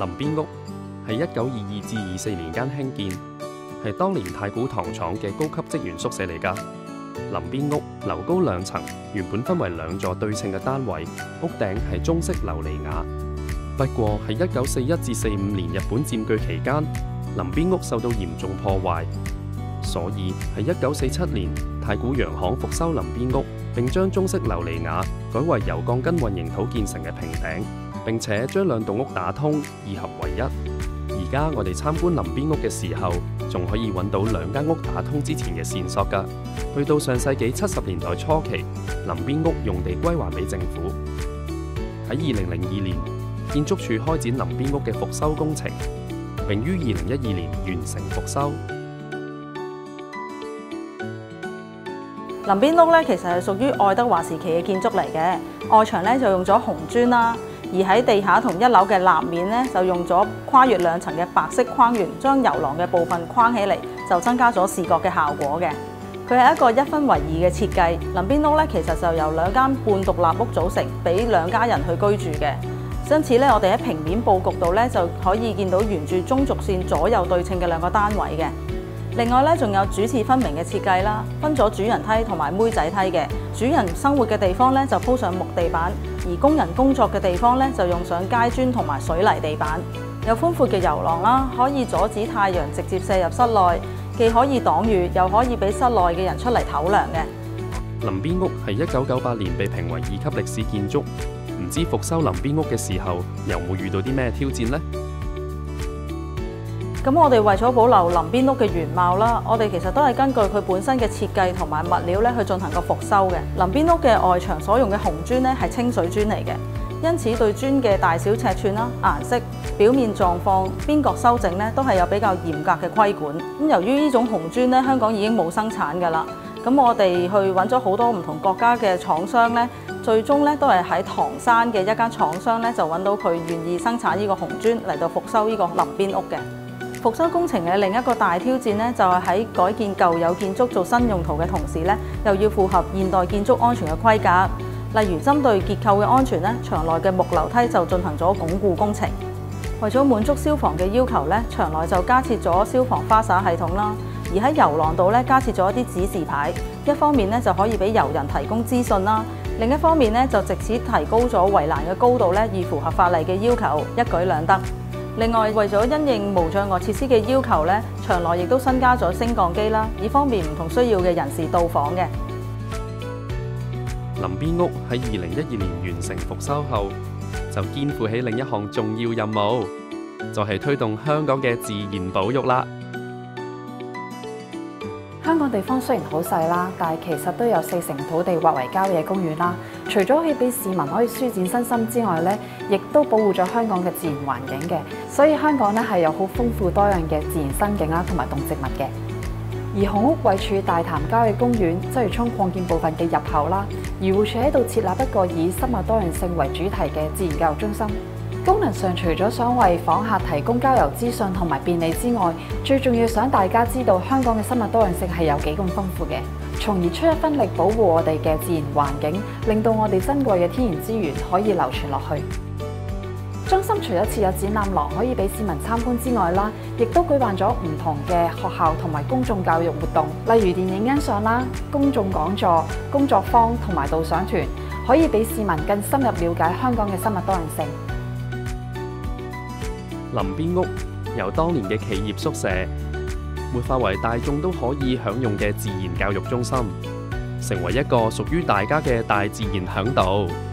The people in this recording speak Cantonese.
林邊屋係1922至24年間興建，係當年太古糖廠嘅高級職員宿舍嚟㗎。林邊屋樓高2層，原本分為2座對稱嘅單位，屋頂係中式琉璃瓦。不過喺1941至45年日本佔據期間，林邊屋受到嚴重破壞，所以喺1947年太古洋行復修林邊屋，並將中式琉璃瓦改為由鋼筋混凝土建成嘅平頂，並且將2棟屋打通，二合為一。而家我哋參觀林邊屋嘅時候，仲可以揾到2間屋打通之前嘅線索㗎。去到上世紀70年代初期，林邊屋用地歸還俾政府。喺2002年，建築署開展林邊屋嘅復修工程，並於2012年完成復修。 林邊屋咧其實係屬於愛德華時期嘅建築嚟嘅，外牆咧就用咗紅磚啦，而喺地下同1樓嘅立面咧就用咗跨越2層嘅白色框圓，將遊廊嘅部分框起嚟，就增加咗視覺嘅效果嘅。佢係一個1分為2嘅設計。林邊屋咧其實就由2間半獨立屋組成，俾2家人去居住嘅。因此咧，我哋喺平面佈局度咧就可以見到沿住中軸線左右對稱嘅2個單位嘅。另外咧，仲有主次分明嘅設計啦，分咗主人梯同埋妹仔梯嘅。主人生活嘅地方咧就鋪上木地板，而工人工作嘅地方咧就用上階磚同埋水泥地板。有寬闊嘅遊廊啦，可以阻止太陽直接射入室內，既可以擋雨，又可以俾室內嘅人出嚟唞涼嘅。 林邊屋係1998年被評為2級歷史建築，唔知復修林邊屋嘅時候，有冇遇到啲咩挑戰呢？ 咁我哋為咗保留林邊屋嘅原貌啦，我哋其實都係根據佢本身嘅設計同埋物料咧去進行個復修嘅。林邊屋嘅外牆所用嘅紅磚咧係清水磚嚟嘅，因此對磚嘅大小尺寸啦、顏色、表面狀況、邊角修整咧都係有比較嚴格嘅規管。咁由於呢種紅磚咧香港已經冇生產㗎啦，咁我哋去揾咗好多唔同國家嘅廠商咧，最終咧都係喺唐山嘅一間廠商咧就揾到佢願意生產呢個紅磚嚟到復修呢個林邊屋嘅。復修工程嘅另一個大挑戰咧，就係喺改建舊有建築做新用途嘅同時咧，又要符合現代建築安全嘅規格。例如針對結構嘅安全咧，牆內嘅木樓梯就進行咗鞏固工程。為咗滿足消防嘅要求咧，牆內就加設咗消防花灑系統啦。而喺遊廊度咧，加設咗一啲指示牌，一方面咧就可以俾遊人提供資訊啦，另一方面咧就藉此提高咗圍欄嘅高度咧，以符合法例嘅要求，一舉兩得。另外，為咗因應無障礙設施嘅要求咧，牆內亦都新加咗升降機啦，以方便唔同需要嘅人士到訪嘅。 林邊屋喺2012年完成復修後，就肩負起另一項重要任務，就係推動香港嘅自然保育啦。 香港地方雖然好細啦，但係其實都有4成土地劃為郊野公園啦。除咗可以俾市民可以舒展身心之外咧，亦都保護咗香港嘅自然環境嘅。所以香港咧係有好豐富多樣嘅自然生境啦，同埋動植物嘅。而紅屋位處大潭郊野公園鰂魚涌擴建部分嘅入口啦，漁護署喺度設立一個以生物多樣性為主題嘅自然教育中心。功能上除咗想為訪客提供郊遊資訊同埋便利之外，最重要想大家知道香港嘅生物多樣性係有幾咁豐富嘅，從而出一分力保護我哋嘅自然環境，令到我哋珍貴嘅天然資源可以流傳落去。中心除咗設有展覽廊可以俾市民參觀之外啦，亦都舉辦咗唔同嘅學校同埋公眾教育活動，例如電影欣賞啦、公眾講座、工作坊同埋導賞團，可以俾市民更深入了解香港嘅生物多樣性。 林邊屋由當年嘅企業宿舍，活化為大眾都可以享用嘅自然教育中心，成為一個屬於大家嘅大自然嚮導。